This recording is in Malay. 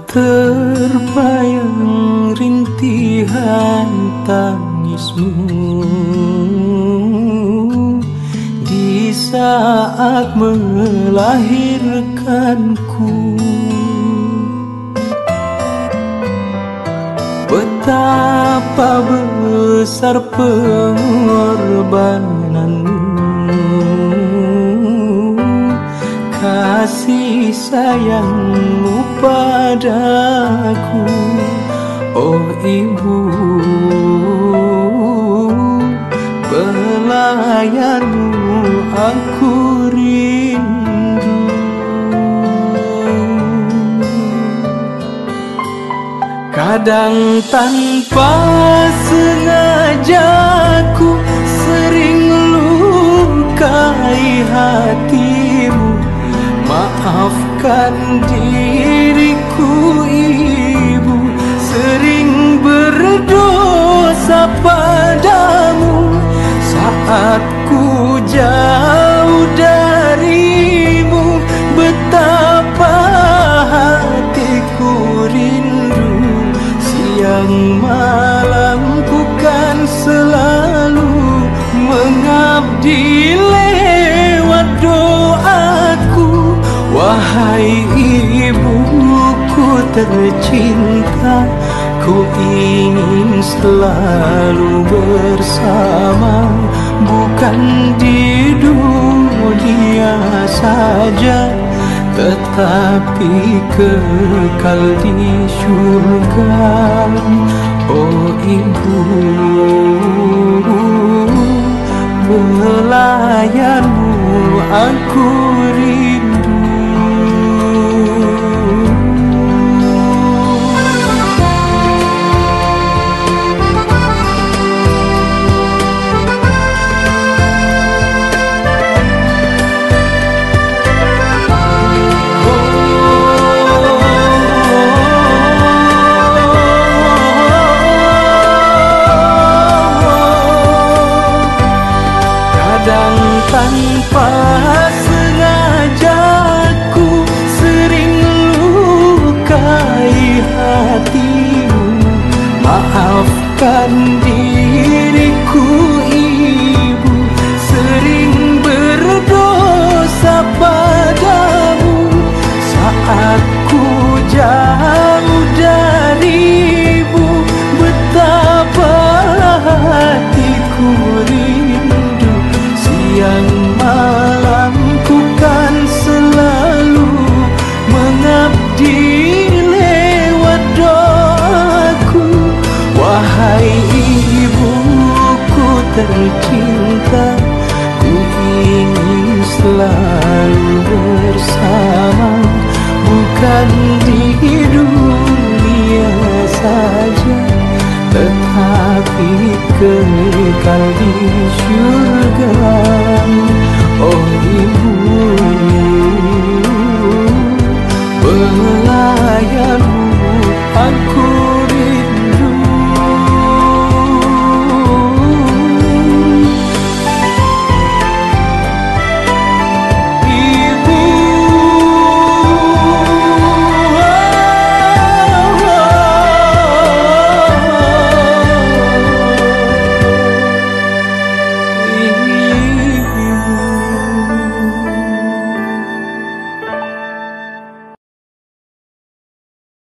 terbayang rintihan tangismu di saat melahirkanku. Betapa besar pengorbananmu, kasih sayangmu padaku, oh ibu, pelayanmu aku rindu. Kadang tanpa sengaja ku sering lukai hatimu. Maafkan diriku ibu, sering berdosa padamu saat ku jauh darimu. Betapa hatiku rindu, siang malam ku kan selalu mengabdi lewat doaku. Wahai ibuku tercinta, ku ingin selalu bersama, bukan di dunia saja, tetapi kekal di surga. Oh ibu, pelayanmu aku rindu. Tanpa sengaja ku sering lukai hatimu. Maafkan diriku ibu, sering berdosa padamu saat ku jauh darimu. Betapa hatiku rindu, siang malam ku kan selalu mengabdi lewat doaku. Wahai ibuku tercinta, ku ingin selalu bersama, bukan di dunia saja, tetapi kekal di surga. Oh ibu,